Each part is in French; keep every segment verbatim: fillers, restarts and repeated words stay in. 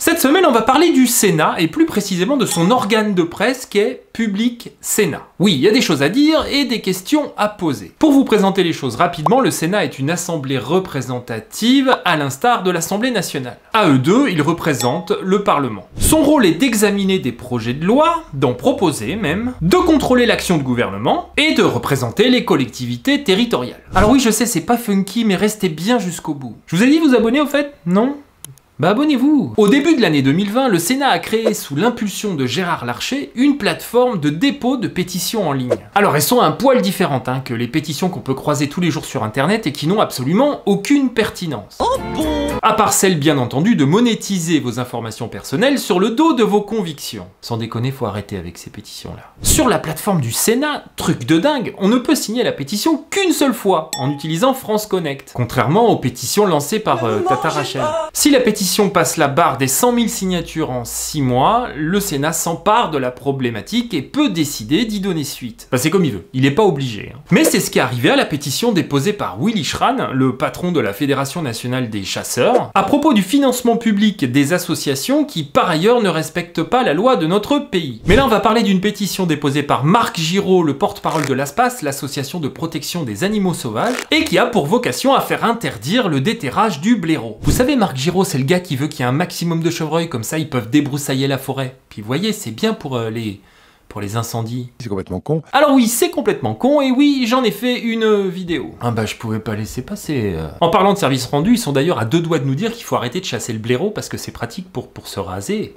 Cette semaine, on va parler du Sénat, et plus précisément de son organe de presse qui est Public Sénat. Oui, il y a des choses à dire et des questions à poser. Pour vous présenter les choses rapidement, le Sénat est une assemblée représentative à l'instar de l'Assemblée nationale. À eux deux, ils représentent le Parlement. Son rôle est d'examiner des projets de loi, d'en proposer même, de contrôler l'action du gouvernement et de représenter les collectivités territoriales. Alors oui, je sais, c'est pas funky, mais restez bien jusqu'au bout. Je vous ai dit de vous abonner au fait? Non? Bah abonnez-vous! Au début de l'année deux mille vingt, le Sénat a créé, sous l'impulsion de Gérard Larcher, une plateforme de dépôt de pétitions en ligne. Alors elles sont un poil différentes hein, que les pétitions qu'on peut croiser tous les jours sur internet et qui n'ont absolument aucune pertinence. Oh bon! À part celle, bien entendu, de monétiser vos informations personnelles sur le dos de vos convictions. Sans déconner, faut arrêter avec ces pétitions-là. Sur la plateforme du Sénat, truc de dingue, on ne peut signer la pétition qu'une seule fois, en utilisant France Connect. Contrairement aux pétitions lancées par euh, Tata Rachel. Si la pétition passe la barre des cent mille signatures en six mois, le Sénat s'empare de la problématique et peut décider d'y donner suite. Bah c'est comme il veut, il n'est pas obligé. Hein. Mais c'est ce qui est arrivé à la pétition déposée par Willy Schran, le patron de la Fédération nationale des chasseurs, à propos du financement public des associations qui par ailleurs ne respectent pas la loi de notre pays. Mais là on va parler d'une pétition déposée par Marc Giraud, le porte-parole de l'ASPAS, l'association de protection des animaux sauvages, et qui a pour vocation à faire interdire le déterrage du blaireau. Vous savez, Marc Giraud, c'est le gars qui veut qu'il y ait un maximum de chevreuils, comme ça ils peuvent débroussailler la forêt. Puis vous voyez, c'est bien pour euh, les... pour les incendies. C'est complètement con. Alors oui, c'est complètement con, et oui, j'en ai fait une vidéo. Ah bah je pouvais pas laisser passer. Euh... En parlant de service rendu, ils sont d'ailleurs à deux doigts de nous dire qu'il faut arrêter de chasser le blaireau parce que c'est pratique pour, pour se raser.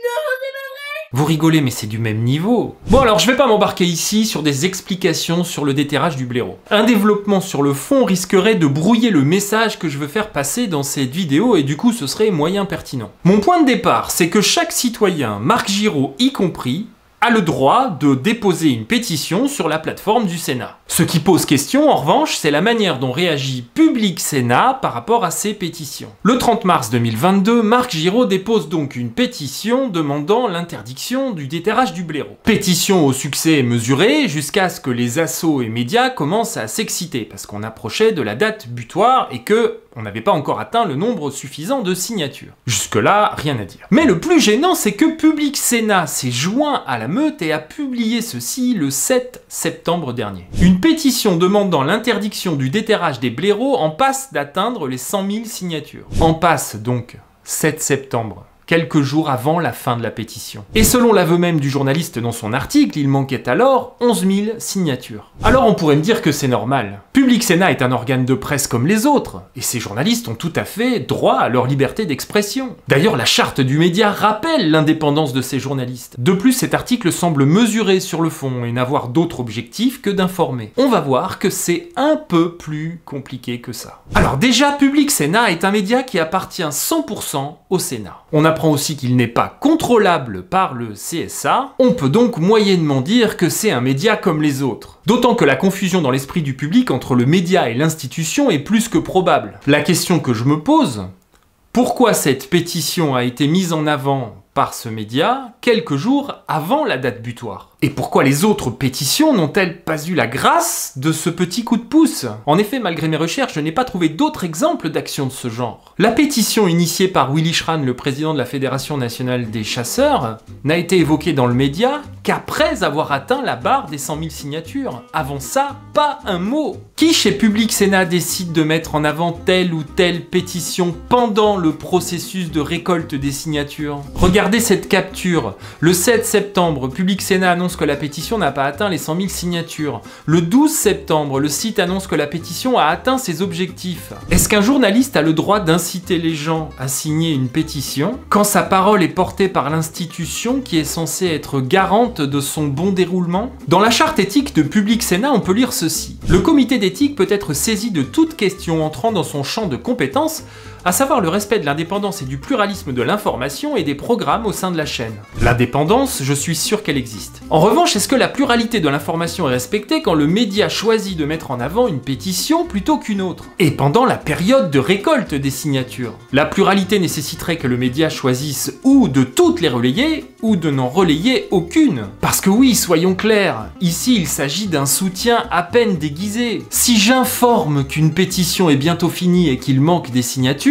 Vous rigolez, mais c'est du même niveau. Bon alors, je vais pas m'embarquer ici sur des explications sur le déterrage du blaireau. Un développement sur le fond risquerait de brouiller le message que je veux faire passer dans cette vidéo et du coup ce serait moyen pertinent. Mon point de départ, c'est que chaque citoyen, Marc Giraud y compris, a le droit de déposer une pétition sur la plateforme du Sénat. Ce qui pose question, en revanche, c'est la manière dont réagit Public Sénat par rapport à ces pétitions. Le trente mars deux mille vingt-deux, Marc Giraud dépose donc une pétition demandant l'interdiction du déterrage du blaireau. Pétition au succès mesuré jusqu'à ce que les assos et médias commencent à s'exciter parce qu'on approchait de la date butoir et que on n'avait pas encore atteint le nombre suffisant de signatures. Jusque-là, rien à dire. Mais le plus gênant, c'est que Public Sénat s'est joint à la meute et a publié ceci le sept septembre dernier. Une pétition demandant l'interdiction du déterrage des blaireaux en passe d'atteindre les cent mille signatures. En passe donc, sept septembre. Quelques jours avant la fin de la pétition. Et selon l'aveu même du journaliste dans son article, il manquait alors onze mille signatures. Alors on pourrait me dire que c'est normal. Public Sénat est un organe de presse comme les autres, et ces journalistes ont tout à fait droit à leur liberté d'expression. D'ailleurs, la charte du média rappelle l'indépendance de ces journalistes. De plus, cet article semble mesuré sur le fond et n'avoir d'autre objectif que d'informer. On va voir que c'est un peu plus compliqué que ça. Alors déjà, Public Sénat est un média qui appartient cent pour cent au Sénat. On apprend aussi qu'il n'est pas contrôlable par le C S A, on peut donc moyennement dire que c'est un média comme les autres. D'autant que la confusion dans l'esprit du public entre le média et l'institution est plus que probable. La question que je me pose, pourquoi cette pétition a été mise en avant par ce média quelques jours avant la date butoir? Et pourquoi les autres pétitions n'ont-elles pas eu la grâce de ce petit coup de pouce? En effet, malgré mes recherches, je n'ai pas trouvé d'autres exemples d'actions de ce genre. La pétition initiée par Willy Schran, le président de la Fédération nationale des chasseurs, n'a été évoquée dans le média qu'après avoir atteint la barre des cent mille signatures. Avant ça, pas un mot. Qui chez Public Sénat décide de mettre en avant telle ou telle pétition pendant le processus de récolte des signatures? Regardez cette capture. Le sept septembre, Public Sénat annonce que la pétition n'a pas atteint les cent mille signatures. Le douze septembre, le site annonce que la pétition a atteint ses objectifs. Est-ce qu'un journaliste a le droit d'inciter les gens à signer une pétition quand sa parole est portée par l'institution qui est censée être garante de son bon déroulement? Dans la charte éthique de Public Sénat, on peut lire ceci. Le comité d'éthique peut être saisi de toute question entrant dans son champ de compétences, à savoir le respect de l'indépendance et du pluralisme de l'information et des programmes au sein de la chaîne. L'indépendance, je suis sûr qu'elle existe. En revanche, est-ce que la pluralité de l'information est respectée quand le média choisit de mettre en avant une pétition plutôt qu'une autre? Et pendant la période de récolte des signatures, la pluralité nécessiterait que le média choisisse ou de toutes les relayer, ou de n'en relayer aucune. Parce que oui, soyons clairs, ici il s'agit d'un soutien à peine déguisé. Si j'informe qu'une pétition est bientôt finie et qu'il manque des signatures,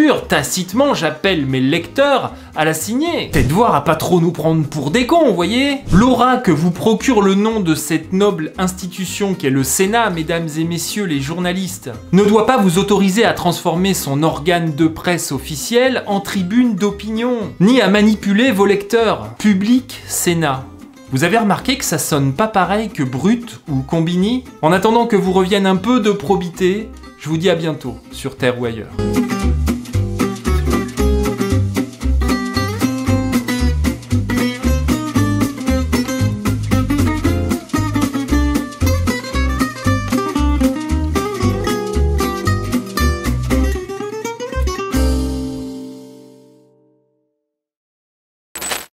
procure, tacitement j'appelle mes lecteurs à la signer. Faites voir à pas trop nous prendre pour des cons, vous voyez? L'aura que vous procure le nom de cette noble institution qu'est le Sénat, mesdames et messieurs les journalistes, ne doit pas vous autoriser à transformer son organe de presse officiel en tribune d'opinion, ni à manipuler vos lecteurs. Public Sénat. Vous avez remarqué que ça sonne pas pareil que Brut ou Combini? En attendant que vous revienne un peu de probité, je vous dis à bientôt, sur Terre ou ailleurs.